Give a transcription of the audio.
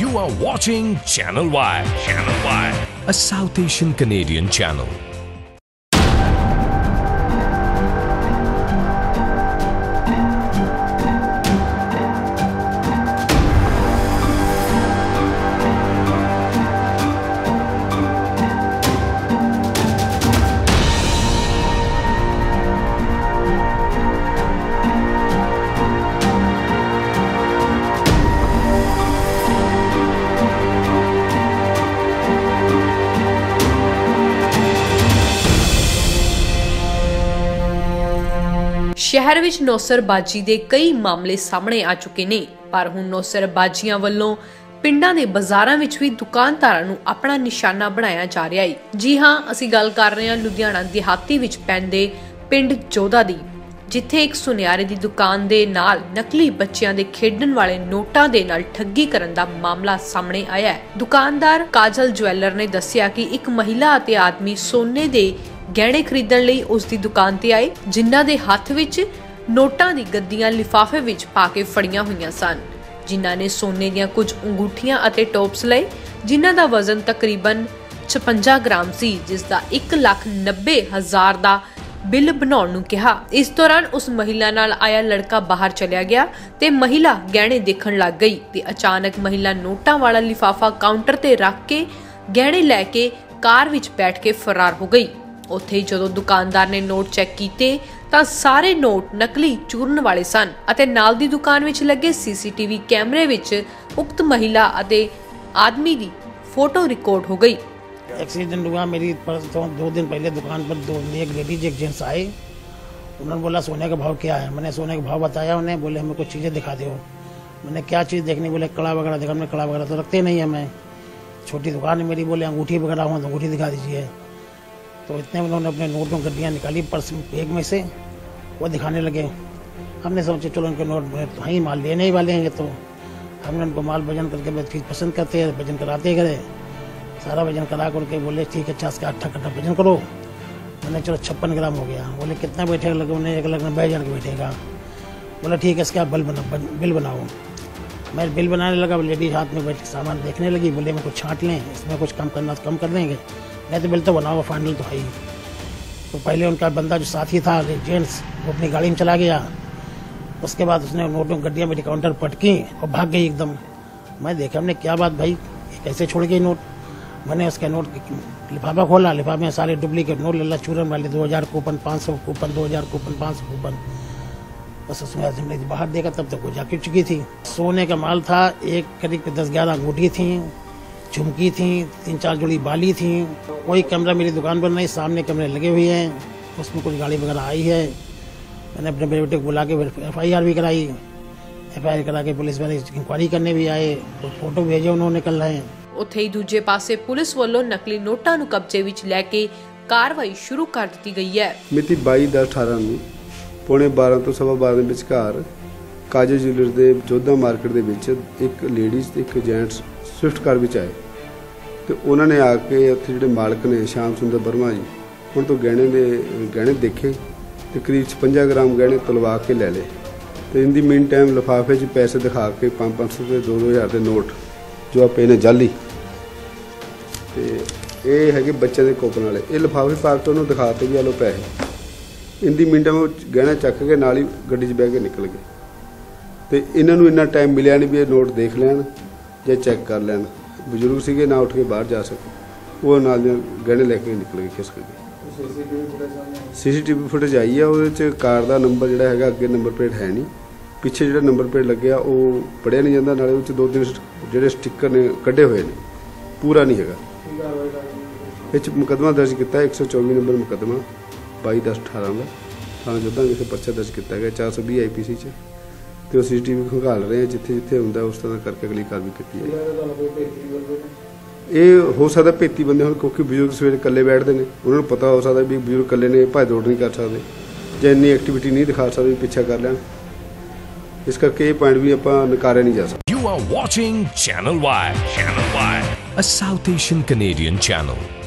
You are watching Channel Y. Channel Y, a South Asian Canadian channel. शहर विच नौसरबाजी के कई मामले सामने आ चुके ने, पर हुण नौसरबाजियां वल्लों पिंडां दे बाजारां विच भी दुकानदारां नूं अपना निशाना बनाया जा रहा है। जी हां, असीं गल कर रहे हां लुधियाना देहाती विच पैंदे पिंड जोधा दी, जिथे एक सुनियारे दी दुकान दे नाल नकली बच्चियां दे खेडण वाले नोटां दे नाल ठगी करन दा मामला सामने आया है। दुकानदार काजल ज्वैलर ने दस्सिया कि एक महिला अते आदमी सोने दे गहने खरीदण लई उस दी दुकान ते आए, जिन्हां दे हत्थ विच नोटां दी गद्दियां लिफाफे विच पा के फड़ियां होईयां सन, जिन्हां ने सोने दीयां कुछ अंगूठियां अते टॉप्स लए, जिन्हां दा वजन तकरीबन 56 ग्राम सी, जिस दा 1,90,000 दा बिल बनाउण नूं कहा। इस दौरान उस महिला नाल आया लड़का बाहर चलिया गया ते महिला गहने देखण लग गई ते अचानक महिला नोटां वाला लिफाफा काउंटर ते रख के गहने लैके कार विच बैठ के फरार हो गई। उत्थे जदों दुकानदार ने नोट चेक कीते तां सारे नोट नकली चूरन वाले सन अते नाल दी दुकान विच लगे सीसीटीवी कैमरे विच उक्त महिला अते आदमी दी फोटो रिकॉर्ड हो गई। एक्सीडेंट हुआ मेरी परसों 2 दिन पहले दुकान पर एक लेडीज एक जेंट्स आए, उन्होंने बोला सोने का भाव क्या है। मैंने सोने का भाव बताया, उन्हें बोले हमें कुछ चीज़ें दिखा दो। मैंने क्या चीज़ देखनी, बोले कड़ा वगैरह देखा। हमने कड़ा वगैरह तो रखते नहीं है, मैं छोटी दुकान है मेरी, बोले अंगूठी वगैरह हुआ तो अंगूठी दिखा दीजिए। तो इतने उन्होंने अपने नोट में गड्डियाँ निकाली पर्स बैग में से, वो दिखाने लगे। हमने सोचा चलो उनके नोट वहीं माल लेने ही वाले हैं, तो हमने उनको माल वजन करके चीज़ पसंद करते हैं, वजन कराते गए। सारा वजन करा करके बोले ठीक है 50 का 8 कट्टा वजन करो। मैंने चलो 56 ग्राम हो गया। बोले कितना बैठेगा, लगे उन्हें 1,90,000 का बैठेगा। बोला ठीक है इसका बिल बनाओ। मैं बिल बनाने लगा, लेडीज हाथ में बैठ सामान देखने लगी। बोले मैं कुछ छाँट लें, इसमें कुछ कम करना तो कम कर देंगे, नहीं तो बिल तो बनाओ, फाइनल तो है ही। तो पहले उनका बंदा जो साथी था जेंट्स, वो अपनी गाड़ी में चला गया। उसके बाद उसने नोटों गड्डियाँ मेरी काउंटर पटकी और भाग गई एकदम। मैं देखा, हमने क्या बात भाई कैसे छोड़ गई नोट। मैंने उसके नोट लिफाफा खोला, लिफाफे में सारे डुप्लीकेट नोट लल्ला चूरन वाले 2000 कूपन, 500 कूपन, 2000 कूपन, 500 कूपन। बस उसमें हमने बाहर देखा तब तक वो जाके चुकी थी। सोने का माल था, एक करीब 10-11 अंगूठी थी, झुमकी थी, 3-4 जोड़ी बाली थी। कोई कैमरा मेरी दुकान पर नहीं, सामने कैमरे लगे हुए हैं, उसमें कुछ गाड़ी वगैरह आई है। मैंने अपने बेटे को बुला के FIR भी कराई। FIR करा के पुलिस वाले इंक्वायरी करने भी आए, तो फोटो भेजे उन्होंने कल है। उत्थे ही दूजे पासे पुलिस वालों नकली नोटां नूं कब्जे विच लैके कार्रवाई शुरू कर दी गई है। मिति 22/10/18 ਨੂੰ ਪੌਣੇ 12 ਤੋਂ 12:15 ਦੇ ਵਿਚਕਾਰ ਕਾਜਲ ਜੁਐਲਰ ਦੇ ਜੋਧਾ ਮਾਰਕੀਟ ਦੇ ਵਿੱਚ ਇੱਕ ਲੇਡੀਜ਼ ਤੇ ਇੱਕ ਜੈਂਟਸ ਸਵਿਫਟ ਕਾਰ ਵਿੱਚ ਆਏ ਤੇ ਉਹਨਾਂ ਨੇ ਆ ਕੇ ਉੱਥੇ ਜਿਹੜੇ ਮਾਲਕ ਨੇ ਸ਼ਾਮ ਸੁੰਦਰ ਵਰਮਾ ਜੀ, ਉਹਨਾਂ ਤੋਂ ਗਹਿਣੇ ਦੇਖੇ ਤੇ ਕਰੀਬ 56 ਗ੍ਰਾਮ ਗਹਿਣੇ ਤੁਲਵਾ ਕੇ ਲੈ ਲਏ ਤੇ ਇਨ ਦੀ ਮੀਨ ਟਾਈਮ ਲਿਫਾਫੇ 'ਚ ਪੈਸੇ ਦਿਖਾ ਕੇ 500 ਤੇ 2-2000 ਦੇ ਨੋਟ ਜੋ ਆਪੇ ਨੇ ਜਾਲੀ ਤੇ ਇਹ ਹੈਗੇ ਬੱਚਿਆਂ ਦੇ ਕੋਪਨ ਵਾਲੇ, ਇਹ ਲਿਫਾਫੇ ਪਾ ਕੇ ਉਹਨੂੰ ਦਿਖਾਤੇ ਵੀ ਆ ਲਓ ਪੈਸੇ। ਇਨ ਦੀ ਮੀਨ ਟਾਈਮ ਗਹਿਣਾ ਚੱਕ ਕੇ ਨਾਲ ਹੀ ਗੱਡੀ 'ਚ ਬਹਿ ਕੇ ਨਿਕਲ ਗਏ ਤੇ ਇਹਨਾਂ ਨੂੰ ਇੰਨਾ ਟਾਈਮ ਮਿਲਿਆ ਨਹੀਂ ਵੀ ਇਹ ਨੋਟ ਦੇਖ ਲੈਣ ਜਾਂ ਚੈੱਕ ਕਰ ਲੈਣ। ਬਜ਼ੁਰਗ ਸੀਗੇ, ਨਾ ਉੱਠ ਕੇ ਬਾਹਰ ਜਾ ਸਕੇ, ਉਹ ਨਾਲ ਦੇ ਗਹਿਣੇ ਲੈ ਕੇ ਨਿਕਲ ਗਏ ਖਿਸਕ ਕੇ। CCTV ਫੁਟੇਜ ਆਈ ਆ, ਉਹਦੇ 'ਚ ਕਾਰ ਦਾ ਨੰਬਰ ਜਿਹੜਾ ਹੈਗਾ ਅੱਗੇ ਨੰਬਰ ਪਲੇਟ ਹੈ ਨਹੀਂ, ਪਿੱਛੇ ਜਿਹੜਾ ਨੰਬਰ ਪਲੇਟ ਲੱਗਿਆ ਉਹ ਪੜਿਆ ਨਹੀਂ ਜਾਂਦਾ, ਨਾਲੇ ਉਹ 'ਚ 2-3 ਜਿਹੜੇ ਸਟਿੱਕਰ ਨੇ ਕੱਢੇ ਹੋਏ ਨੇ, ਪੂਰਾ ਨਹੀਂ ਹੈਗਾ। ਇਹ 'ਚ ਮੁਕੱਦਮਾ ਦਰਜ ਕੀਤਾ 124 ਨੰਬਰ ਮੁਕੱਦਮਾ 22/10/18 ਦਾ ਥਾਣਾ ਜੋਧਾ ਵਿਖੇ ਪਰਚਾ ਦਰਜ ਕੀਤਾ ਗਿਆ 420 IPC 'ਚ ਤੇ ਉਹ CCTV ਖੰਗਾਲ ਰਹੇ ਆ, ਜਿੱਥੇ ਹੁੰਦਾ ਉਸ ਤਰ੍ਹਾਂ ਕਰਕੇ ਅਗਲੀ ਕਾਰਵਾਈ ਕੀਤੀ ਹੈ। ਇਹ ਹੋ ਸਕਦਾ ਭੇਤੀ ਬੰਦੇ ਹੋਣ, ਕਿਉਂਕਿ ਬਜ਼ੁਰਗ ਸਵੇਰੇ ਇਕੱਲੇ ਬੈਠਦੇ ਨੇ, ਉਹਨਾਂ ਨੂੰ ਪਤਾ ਹੋ ਸਕਦਾ ਵੀ ਬਜ਼ੁਰਗ ਇਕੱਲੇ ਨੇ, ਭੱਜ ਦੌੜ ਨਹੀਂ ਕਰ ਸਕਦੇ ਜਾਂ ਇੰਨੀ ਐਕਟੀਵਿਟੀ ਨਹੀਂ ਦਿਖਾ ਸਕਦੇ ਵੀ ਪਿੱਛਾ ਕਰ ਲੈਣ, ਇਸ ਕਰਕੇ ਇਹ ਪੁਆਇੰਟ ਵੀ ਆਪਾਂ ਨਕਾਰਿਆ ਨਹੀਂ ਜਾ ਸਕਦਾ। You are watching Channel Y. Channel Y, a South Asian Canadian channel.